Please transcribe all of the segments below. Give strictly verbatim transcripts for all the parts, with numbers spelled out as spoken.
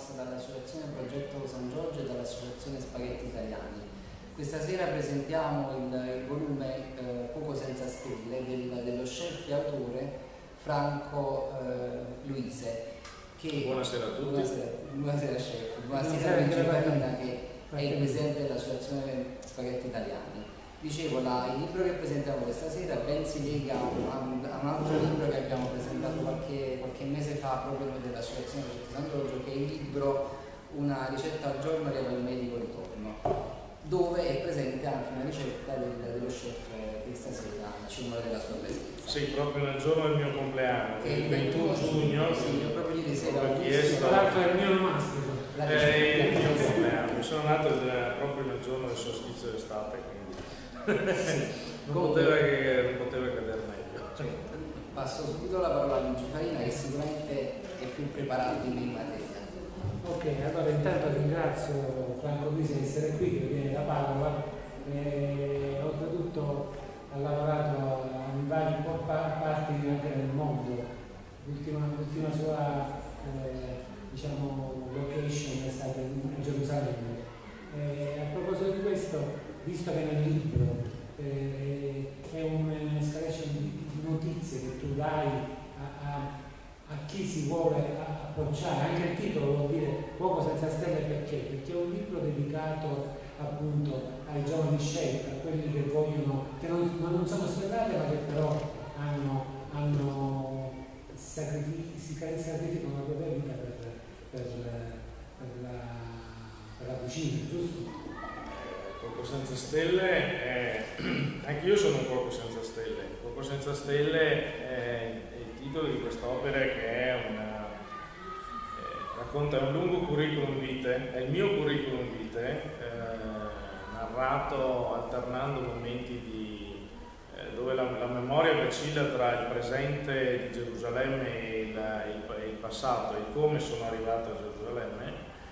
promossa dall'Associazione Progetto San Giorgio e dall'Associazione Spaghetti Italiani. Questa sera presentiamo il, il volume eh, Cuoco senza stelle del, dello chef e autore Franco eh, Luise. Che, buonasera a tutti. Buonasera, buonasera chef, buonasera Luigi Farina, che è il presidente dell'Associazione Spaghetti Italiani. Dicevo, la, il libro che presentiamo questa sera ben si lega a un, a un altro libro che abbiamo presentato qualche, qualche mese fa proprio noi dell'Associazione Progetto San Giorgio, che è il libro Una ricetta al giorno che va al medico ritorno, dove è presente anche una ricetta del, dello chef che stasera ci vuole della sua presenza. Sì, proprio nel giorno del mio compleanno, che è il ventuno giugno. Sì, io proprio ieri sera ho chiesto. Tra l'altro è il mio onomastico. È il mio compleanno, sono nato il, proprio nel giorno del solstizio d'estate, quindi non, poteva che, non poteva cadere meglio. Cioè, passo subito la parola a Luigi Farina, che sicuramente è più preparato in materia. Ok, allora intanto ringrazio Franco Luise di essere qui, che viene da Padova e oltretutto ha lavorato in varie parti anche nel mondo. L'ultima sua eh, diciamo, location è stata in Gerusalemme. E a proposito di questo, visto che nel libro eh, è un'escalation di notizie che tu dai a, a a chi si vuole approcciare, anche il titolo vuol dire Cuoco senza stelle, perché? Perché è un libro dedicato appunto ai giovani chef, a quelli che vogliono, che non, non sono stellati ma che però hanno, hanno sacrifici, si sacrificano la propria vita per, per, per, la, per la cucina, giusto? Cuoco senza stelle, è... anche io sono un cuoco senza stelle. Cuoco senza stelle è il titolo di quest'opera, che è una, eh, racconta un lungo curriculum vitae, è il mio curriculum vitae, eh, narrato alternando momenti di, eh, dove la, la memoria vacilla tra il presente di Gerusalemme e il, il, il passato, e come sono arrivato a Gerusalemme,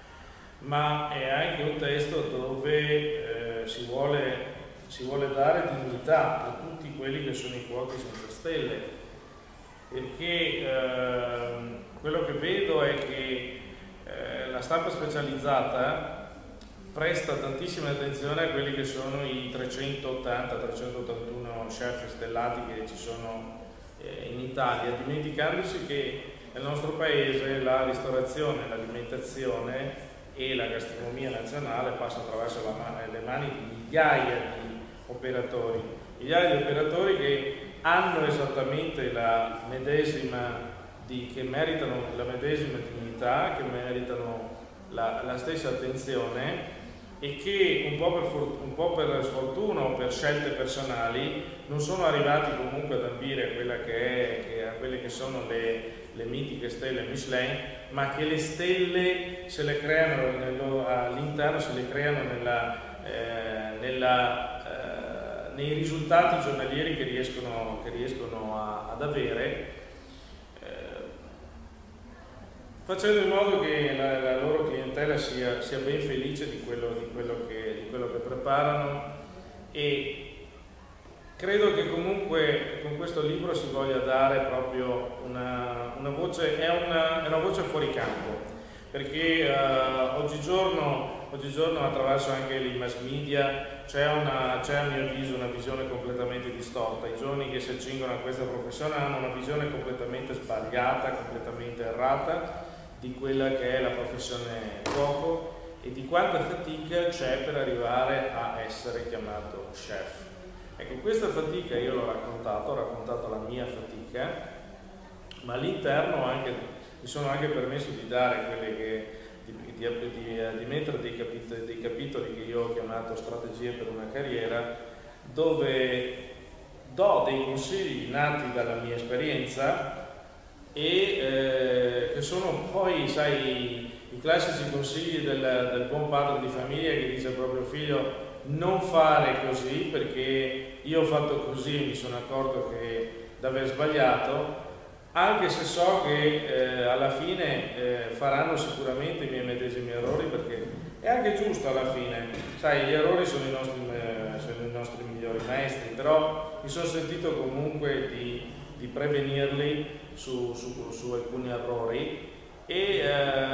ma è anche un testo dove eh, si, vuole, si vuole dare dignità a tutti quelli che sono i cuochi senza stelle, perché eh, quello che vedo è che eh, la stampa specializzata presta tantissima attenzione a quelli che sono i trecentottanta trecentottantuno chef stellati che ci sono eh, in Italia, dimenticandosi che nel nostro paese la ristorazione, l'alimentazione e la gastronomia nazionale passa attraverso la man le mani di migliaia di operatori, migliaia di operatori che hanno esattamente la medesima, di, che meritano la medesima dignità, che meritano la, la stessa attenzione, e che un po' per, un po' per sfortuna o per scelte personali non sono arrivati comunque ad ambire a, quella che è, che, a quelle che sono le, le mitiche stelle Michelin, ma che le stelle se le creano all'interno, se le creano nella, eh, nella nei risultati giornalieri che riescono, che riescono a, ad avere, eh, facendo in modo che la, la loro clientela sia, sia ben felice di quello, di, quello che, di quello che preparano. E credo che comunque con questo libro si voglia dare proprio una, una voce, è una, è una voce fuori campo, perché uh, oggigiorno, oggigiorno attraverso anche i mass media c'è a mio avviso una visione completamente distorta. I giovani che si accingono a questa professione hanno una visione completamente sbagliata, completamente errata di quella che è la professione cuoco e di quanta fatica c'è per arrivare a essere chiamato chef. Ecco, questa fatica io l'ho raccontato, ho raccontato la mia fatica, ma all'interno anche mi sono anche permesso di dare quelle che Di, di, di, di mettere dei capitoli, dei capitoli che io ho chiamato strategie per una carriera, dove do dei consigli nati dalla mia esperienza e eh, che sono poi, sai, i classici consigli del, del buon padre di famiglia che dice al proprio figlio: non fare così perché io ho fatto così e mi sono accorto che d'aver sbagliato, anche se so che eh, alla fine eh, faranno sicuramente i miei medesimi errori, perché è anche giusto alla fine, sai, gli errori sono i nostri, eh, sono i nostri migliori maestri, però mi sono sentito comunque di, di prevenirli su, su, su alcuni errori e eh, raccontare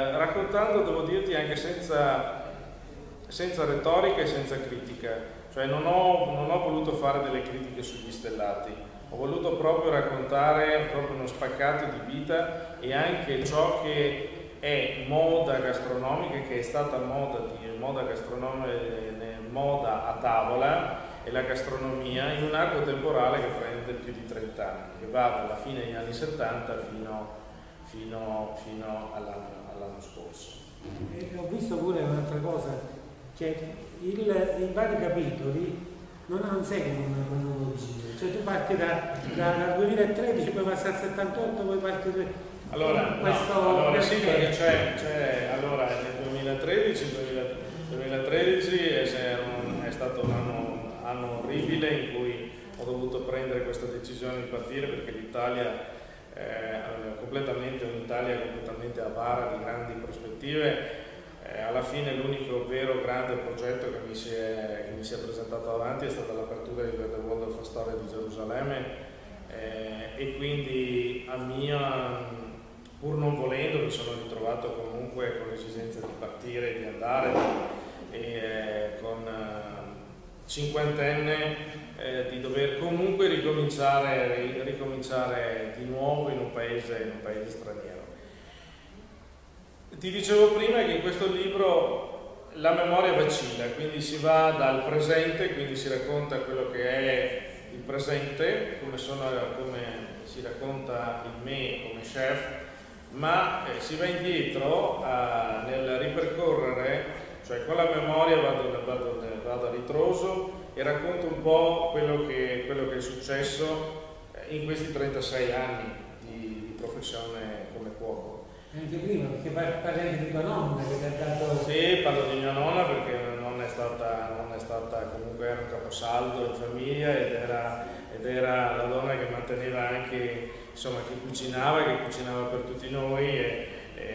raccontando, devo dirti, anche senza, senza retorica e senza critica. Cioè non ho, non ho voluto fare delle critiche sugli stellati, ho voluto proprio raccontare proprio uno spaccato di vita e anche ciò che è moda gastronomica, che è stata moda, di, moda gastronomica, moda a tavola, e la gastronomia in un arco temporale che prende più di trenta anni, che va dalla fine degli anni settanta fino, fino, fino all'anno, all'anno scorso. E ho visto pure un'altra cosa, che il, i vari capitoli non, non seguono una cronologia, cioè tu parti da, da, dal duemilatredici, poi passi al settantotto, poi parti da... Allora, questo no, allora sì, perché c'è, c'è allora nel duemilatredici, duemilatredici è, un, è stato un anno, anno orribile in cui ho dovuto prendere questa decisione di partire perché l'Italia è completamente un'Italia completamente avara di grandi prospettive. Eh, alla fine l'unico vero grande progetto che mi, si è, che mi si è presentato davanti è stata l'apertura di The World of Story di Gerusalemme, eh, e quindi a mia, pur non volendo, mi sono ritrovato comunque con l'esigenza di partire, di andare, e eh, con eh, cinquantenne eh, di dover comunque ricominciare, ricominciare di nuovo in un paese, in un paese straniero. Ti dicevo prima che in questo libro la memoria vacilla, quindi si va dal presente, quindi si racconta quello che è il presente, come, sono, come si racconta il me come chef, ma eh, si va indietro a, nel ripercorrere, cioè con la memoria vado, vado, vado a ritroso e racconto un po' quello che, quello che è successo in questi trentasei anni di, di professione come cuoco. Anche prima, perché parli di tua nonna che ti ha dato... Sì, parlo di mia nonna perché non è stata, non è stata comunque era un caposaldo in famiglia ed era, ed era la donna che manteneva anche, insomma, che cucinava, che cucinava per tutti noi. E,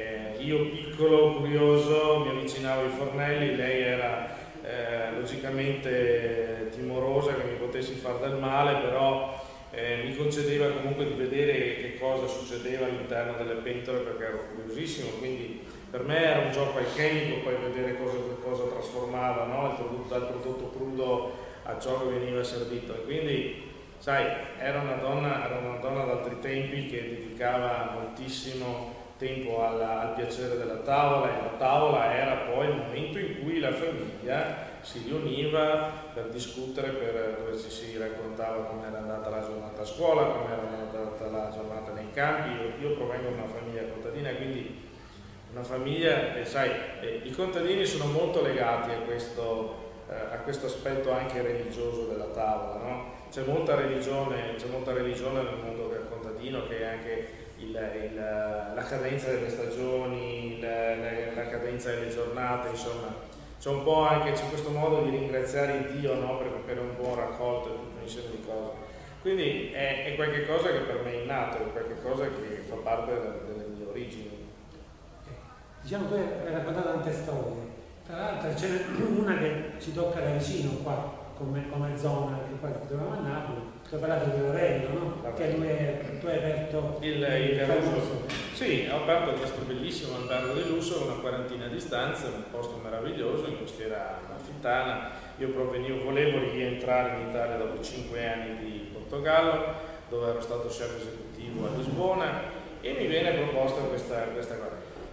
e io piccolo, curioso, mi avvicinavo ai fornelli, lei era eh, logicamente timorosa che mi potessi far del male, però Eh, mi concedeva comunque di vedere che cosa succedeva all'interno delle pentole perché ero curiosissimo, quindi per me era un gioco alchemico poi vedere cosa, cosa trasformava, no? Il prodotto, dal prodotto crudo a ciò che veniva servito, e quindi sai, era una donna, era una donna d'altri tempi che dedicava moltissimo tempo alla, al piacere della tavola, e la tavola era poi il momento in cui la famiglia si riuniva per discutere, per, dove ci si raccontava come era andata la giornata a scuola, come era andata la giornata nei campi. Io, io provengo da una famiglia contadina, quindi una famiglia, eh, sai, eh, i contadini sono molto legati a questo, eh, a questo aspetto anche religioso della tavola, no? C'è molta religione, c'è molta religione nel mondo contadino, che è anche il, il, la cadenza delle stagioni, il, la, la cadenza delle giornate, insomma. C'è un po' anche c'è questo modo di ringraziare Dio, no? per, per un buon raccolto e tutto un insieme di cose. Quindi è, è qualche cosa che per me è innato, è qualche cosa che fa parte delle, delle mie origini. Diciamo, tu hai raccontato tante storie, tra l'altro ce n'è una che ci tocca da vicino qua, come, come zona, che poi ci troviamo a Napoli. Tu hai parlato di Lorello, no? Vabbè. Che lui è, tu hai aperto il, il Caruso. Sì, ho aperto questo bellissimo albergo di lusso, una quarantina di stanze, un posto meraviglioso in costiera amalfitana. Io provenivo, volevo rientrare in Italia dopo cinque anni di Portogallo, dove ero stato chef esecutivo a Lisbona, e mi viene proposta questa, questa cosa.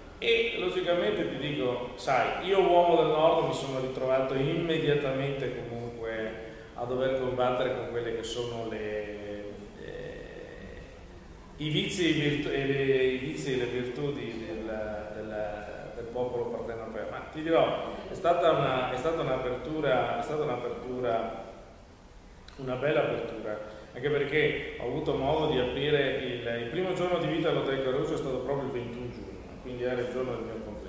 E logicamente ti dico, sai, io uomo del nord mi sono ritrovato immediatamente comunque a dover combattere con quelle che sono le, eh, i vizi e, virtu- e le, i vizi e le virtù di, del, del, del popolo partenopeo. Ma ti dirò, è stata, una, è stata un'apertura, è stata un'apertura, una bella apertura, anche perché ho avuto modo di aprire il, il primo giorno di vita all'Hotel Caruso, è stato proprio il ventuno giugno, quindi era il giorno del mio compleanno.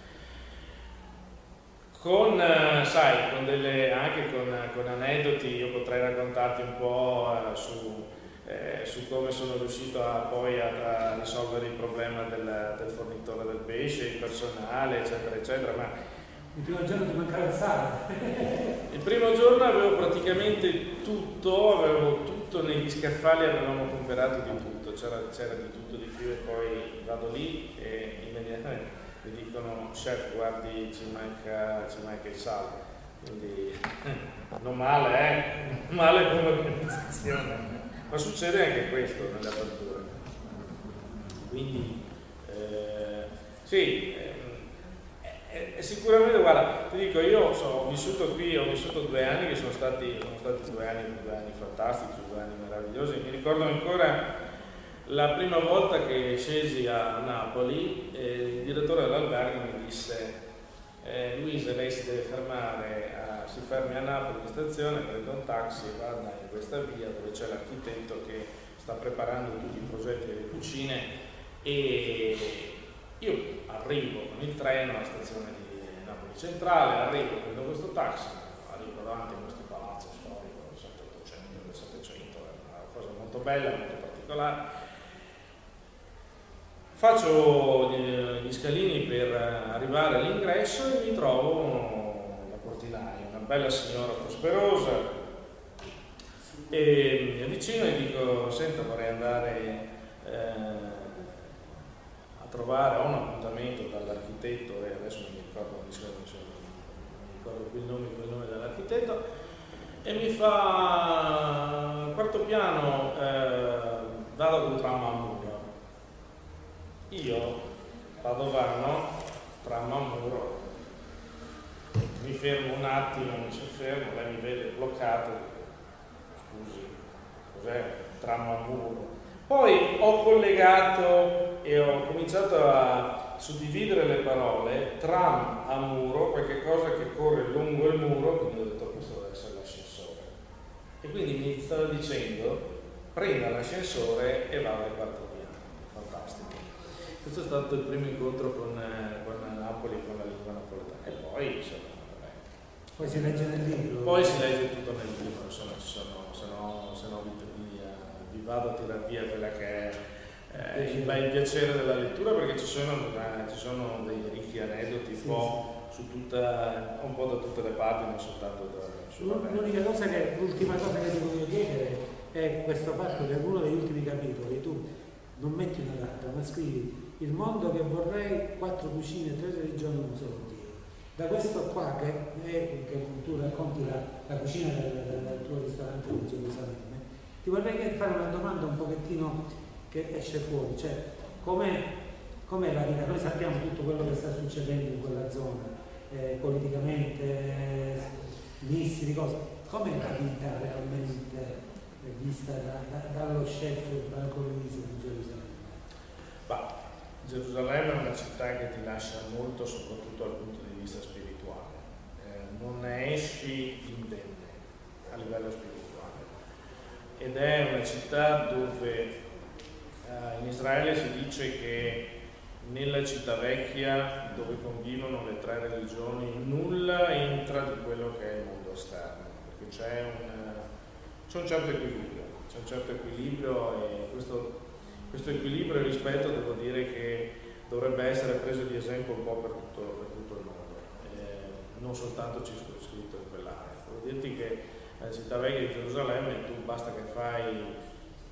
Con, eh, sai, con delle, anche con, con aneddoti, io potrei raccontarti un po' eh, su, eh, su come sono riuscito a, poi a, a risolvere il problema del, del fornitore del pesce, il personale, eccetera, eccetera. Ma il primo giorno ti mancava il sale. Il primo giorno avevo praticamente tutto, avevo tutto negli scaffali, avevamo comprato di tutto, c'era, c'era di tutto di più, e poi vado lì e immediatamente mi dicono chef guardi ci manca, ci manca il sale, quindi non male, eh? Non male come organizzazione, ma succede anche questo nelle aperture. Quindi eh, sì, eh, eh, sicuramente, guarda, ti dico, io so, ho vissuto qui, ho vissuto due anni che sono stati, sono stati due anni, due anni fantastici, due anni meravigliosi. Mi ricordo ancora la prima volta che scesi a Napoli, eh, il direttore dell'albergo mi disse eh, Luisa, lei si deve fermare, a, si fermi a Napoli in stazione, prenda un taxi e vada in questa via dove c'è l'architetto che sta preparando tutti i progetti delle cucine. E io arrivo con il treno alla stazione di Napoli Centrale, arrivo, prendo questo taxi, arrivo davanti a questo palazzo storico del settecento, del settecento, è una cosa molto bella, molto particolare. Faccio gli scalini per arrivare all'ingresso e mi trovo la portinaia, una bella signora prosperosa, e mi avvicino e dico, senta, vorrei andare eh, trovare, ho un appuntamento dall'architetto e adesso non mi ricordo, non mi ricordo più il nome, il nome dell'architetto, e mi fa quarto piano, eh, vado col tram a Muro. Io vado vano, tram a Muro, mi fermo un attimo, mi soffermo, lei mi vede bloccato, scusi, cos'è? Tram a Muro. Poi ho collegato e ho cominciato a suddividere le parole, tram a Muro, qualche cosa che corre lungo il muro, quindi ho detto questo deve essere l'ascensore. E quindi mi stava dicendo, prenda l'ascensore e vada al quarto piano. Fantastico. Questo è stato il primo incontro con, con Napoli, con la lingua napoletana. E poi, insomma, vabbè. Poi si legge nel libro. Poi si legge tutto nel libro, insomma, ci sono, se no, se no vi, vi vado a tirar via quella che è eh, il, il piacere della lettura, perché ci sono, eh, ci sono dei ricchi aneddoti, sì, un po' sì. su tutta, un po' da tutte le parti, non soltanto da l'unica cosa che, l'ultima cosa che ti voglio chiedere è questo fatto che in uno degli ultimi capitoli tu non metti una data, ma scrivi il mondo che vorrei, quattro cucine, tre religioni, un solo Dio. Da questo qua che, è, che tu racconti la, la cucina del, del tuo ristorante di Gerusalemme, ti vorrei fare una domanda un pochettino che esce fuori, cioè com'è, com'è la vita? Noi sappiamo tutto quello che sta succedendo in quella zona, eh, politicamente, eh, missili, cose. Com'è la vita realmente eh, vista da, da, dallo chef Franco Luisi di Gerusalemme? Bah, Gerusalemme è una città che ti lascia molto, soprattutto dal punto di vista spirituale. Eh, non ne esci indenne a livello spirituale. Ed è una città dove eh, in Israele si dice che nella città vecchia, dove convivono le tre religioni, nulla entra di quello che è il mondo esterno, perché c'è un, c'è un certo equilibrio, c'è un certo equilibrio e questo, questo equilibrio e rispetto devo dire che dovrebbe essere preso di esempio un po' per tutto, per tutto il mondo, eh, non soltanto circoscritto in quell'area. Devo dirti che nella città vecchia di Gerusalemme tu basta che fai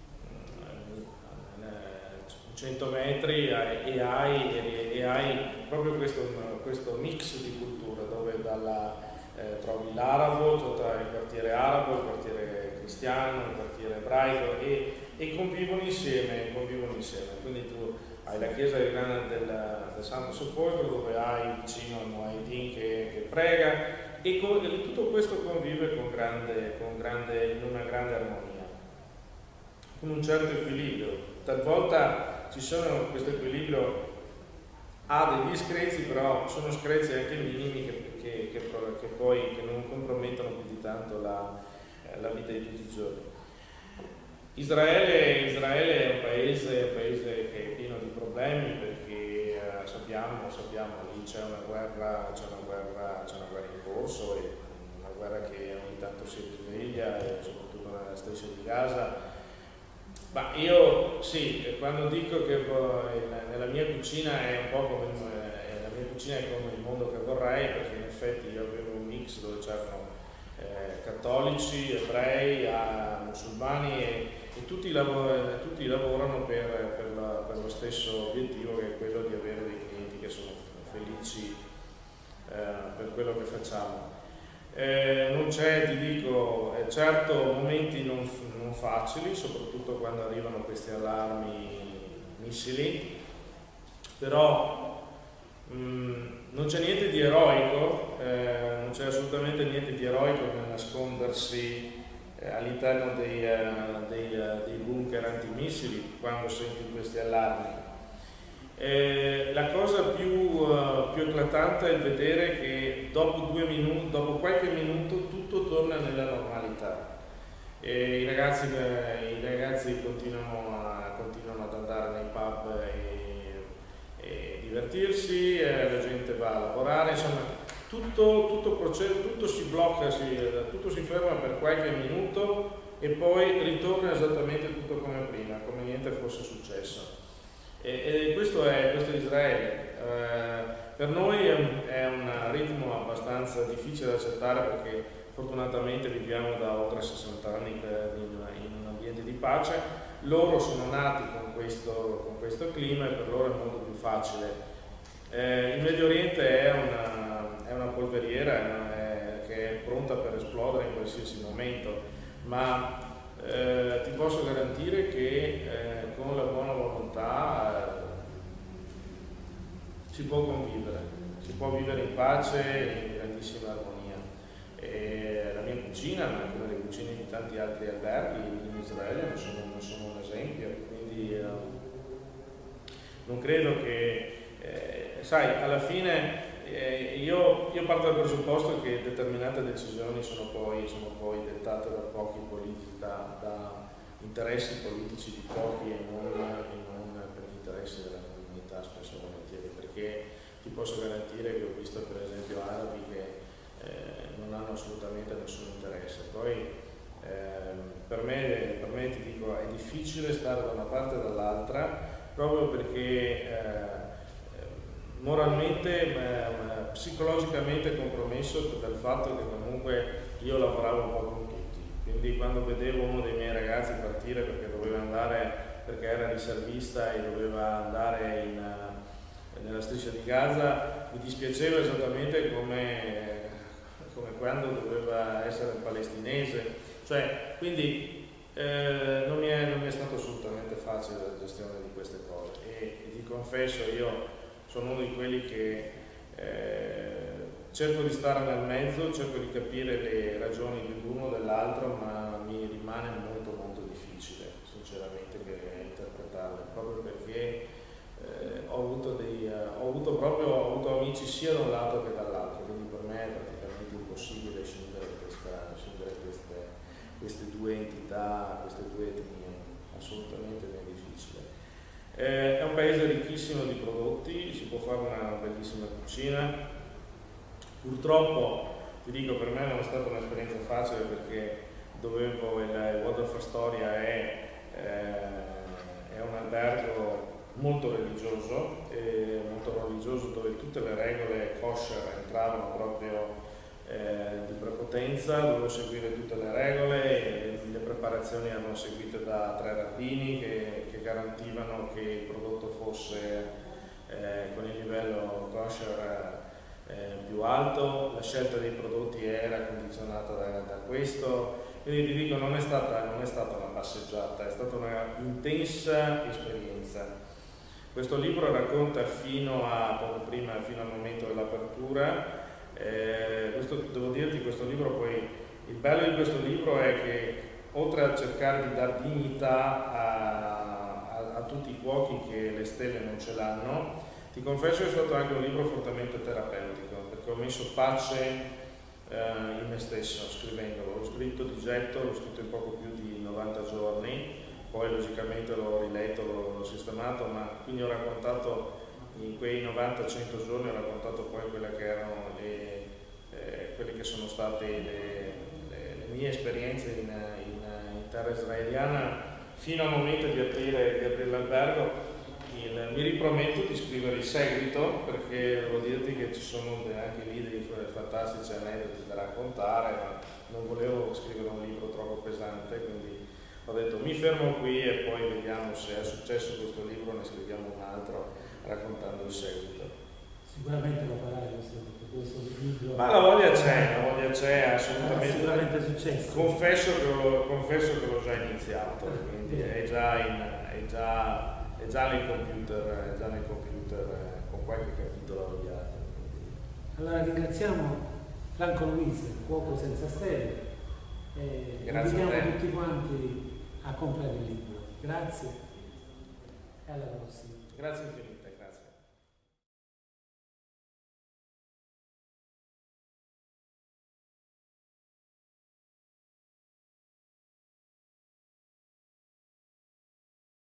cento metri e hai, e hai proprio questo, questo mix di cultura dove dalla, eh, trovi l'arabo, tra il quartiere arabo, il quartiere cristiano, il quartiere ebraico e, e convivono insieme, convivono insieme. Quindi tu hai la chiesa del, del, del Santo Sepolcro dove hai vicino il Muaidin che, che prega e, con, e tutto questo convive con grande, con grande, in una grande armonia, con un certo equilibrio. Talvolta ci sono questo equilibrio, ha degli screzi, però sono screzi anche minimi che, che, che, che poi che non compromettono più di tanto la, eh, la vita di tutti i giorni. Israele, Israele è un paese, un paese che è pieno di problemi perché eh, sappiamo, sappiamo lì c'è una guerra, c'è una guerra, c'è una guerra in corso e una guerra che ogni tanto si risveglia e soprattutto nella striscia di Gaza. Ma io sì, quando dico che nella mia cucina è un po' come eh, la mia cucina è come il mondo che vorrei, perché in effetti io avevo un mix dove c'erano eh, cattolici, ebrei, a musulmani e, e tutti, lavor tutti lavorano per, per, la, per lo stesso obiettivo, che è quello di avere dei clienti che sono felici eh, per quello che facciamo. Eh, non c'è, ti dico, eh, certo momenti non, non facili, soprattutto quando arrivano questi allarmi missili, però mh, non c'è niente di eroico, eh, non c'è assolutamente niente di eroico nel nascondersi eh, all'interno dei, eh, dei, eh, dei bunker antimissili quando senti questi allarmi. Eh, la cosa più, uh, più eclatante è il vedere che dopo, due minuti, dopo qualche minuto tutto torna nella normalità. E i, ragazzi, eh, i ragazzi continuano, a, continuano ad andare nei pub e, e divertirsi, eh, la gente va a lavorare, insomma tutto, tutto, processo, tutto si blocca, si, tutto si ferma per qualche minuto e poi ritorna esattamente tutto come prima, come niente fosse successo. E, e questo, è, questo è Israele. Eh, per noi è un, è un ritmo abbastanza difficile da accettare perché fortunatamente viviamo da oltre sessanta anni in, in un ambiente di pace. Loro sono nati con questo, con questo clima e per loro è molto più facile. Eh, il Medio Oriente è una, è una polveriera è una, è, che è pronta per esplodere in qualsiasi momento, ma Eh, ti posso garantire che eh, con la buona volontà eh, si può convivere, si può vivere in pace e in grandissima armonia. E la mia cucina, ma come le cucine di tanti altri alberghi in Israele, non sono, non sono un esempio, quindi eh, non credo che, eh, sai, alla fine Eh, io, io parto dal presupposto che determinate decisioni sono poi, sono poi dettate da pochi politici, da, da interessi politici di pochi e non, e non per gli interessi della comunità spesso e volentieri, perché ti posso garantire che ho visto per esempio arabi che eh, non hanno assolutamente nessun interesse. Poi eh, per, me, per me ti dico è difficile stare da una parte e dall'altra proprio perché eh, moralmente, ma, ma psicologicamente compromesso dal fatto che comunque io lavoravo un po' con tutti, quindi quando vedevo uno dei miei ragazzi partire perché doveva andare, perché era riservista e doveva andare in, nella striscia di Gaza, mi dispiaceva esattamente come, come quando doveva essere un palestinese, cioè quindi eh, non, mi è, non mi è stato assolutamente facile la gestione di queste cose e, e ti confesso io sono uno di quelli che eh, cerco di stare nel mezzo, cerco di capire le ragioni dell'uno o dell'altro, ma mi rimane molto molto difficile, sinceramente, che interpretarle, proprio perché eh, ho, avuto dei, uh, ho avuto proprio ho avuto amici sia da un lato che dall'altro, quindi per me è praticamente impossibile scindere, questa, scindere queste, queste due entità, queste due etnie, assolutamente ben difficile. Eh, è un paese ricchissimo di prodotti, si può fare una bellissima cucina. Purtroppo, ti dico, per me non è stata un'esperienza facile perché dovevo, il, il Waldorf Astoria è, eh, è un albergo molto religioso, eh, molto religioso dove tutte le regole kosher entravano proprio eh, di prepotenza, dovevo seguire tutte le regole, e le preparazioni erano seguite da tre rabbini che, che garantivano che il prodotto fosse eh, con il livello kosher eh, più alto, la scelta dei prodotti era condizionata da, da questo, quindi ti dico non è stata, non è stata una passeggiata, è stata una intensa esperienza. Questo libro racconta fino a poco prima, fino al momento dell'apertura. Eh, questo, devo dirti, questo libro poi, il bello di questo libro è che oltre a cercare di dare dignità a, a, a tutti i cuochi che le stelle non ce l'hanno, ti confesso che è stato anche un libro fortemente terapeutico, perché ho messo pace eh, in me stesso scrivendolo. L'ho scritto di getto, l'ho scritto in poco più di novanta giorni, poi logicamente l'ho riletto, l'ho, l'ho sistemato, ma quindi ho raccontato in quei novanta cento giorni, ho raccontato poi quelle che erano le, eh, quelle che sono state le, le, le mie esperienze in, in, in terra israeliana fino al momento di aprire, di aprire l'albergo. Il, mi riprometto di scrivere il seguito, perché devo dirti che ci sono anche lì dei fantastici aneddoti da raccontare, ma non volevo scrivere un libro troppo pesante, quindi ho detto mi fermo qui e poi vediamo se è successo questo libro, ne scriviamo un altro raccontando il seguito. Sicuramente lo libro. Ma la voglia c'è, la voglia c'è assolutamente. È sicuramente successo. Confesso che l'ho, confesso che l'ho già iniziato, quindi è già, in, è già, è già nei computer, è già nei computer eh, con qualche capitolo avviato. Allora ringraziamo Franco Luise, Cuoco senza stelle, e invitiamo tutti quanti a comprare il libro. Grazie e alla prossima. Grazie infinito.